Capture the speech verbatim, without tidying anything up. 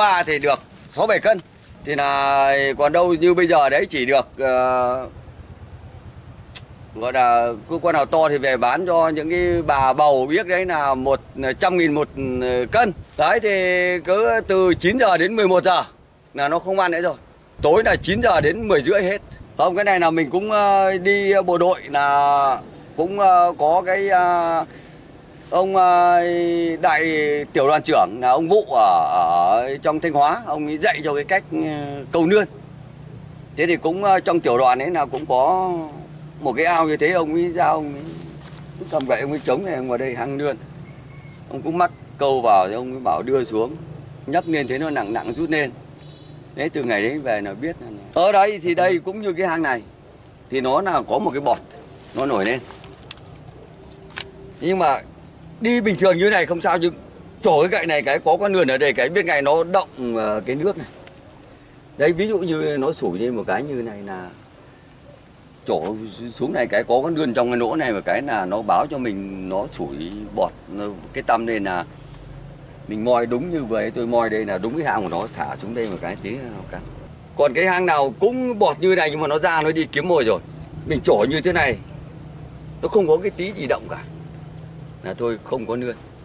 ba thì được sáu bảy cân. Thì là còn đâu như bây giờ đấy chỉ được uh, gọi là cứ con nào to thì về bán cho những cái bà bầu biết đấy là một trăm nghìn một cân. Đấy thì cứ từ chín giờ đến mười một giờ là nó không ăn nữa rồi. Tối là chín giờ đến mười rưỡi hết. Không, cái này là mình cũng uh, đi bộ đội là cũng uh, có cái uh, ông uh, đại tiểu đoàn trưởng là ông Vụ ở, ở trong Thanh Hóa, ông ấy dạy cho cái cách uh, câu nươn. Thế thì cũng uh, trong tiểu đoàn ấy là cũng có một cái ao như thế, ông ấy ra ông ấy cầm gậy ông ấy chống này vào đây hang nươn. Ông cũng mắc câu vào thì ông ấy bảo đưa xuống, nhấc lên thế nó nặng nặng rút lên. Đấy, từ ngày đấy về là biết. Ở đây thì đây cũng như cái hang này thì nó là có một cái bọt nó nổi lên. Nhưng mà đi bình thường như này không sao, chứ trổ cái gậy này cái có con nườn ở đây cái biết ngày nó động cái nước này. Đấy, ví dụ như nó sủi lên một cái như này là trổ xuống này cái có con nườn trong cái lỗ này, một cái là nó báo cho mình nó sủi bọt cái tăm lên là mình moi đúng như vừa tôi moi đây là đúng cái hang của nó, thả xuống đây một cái tí nó cắn. Còn cái hang nào cũng bọt như này nhưng mà nó ra nó đi kiếm mồi rồi, mình trổ như thế này nó không có cái tí gì động cả là thôi không có nươn.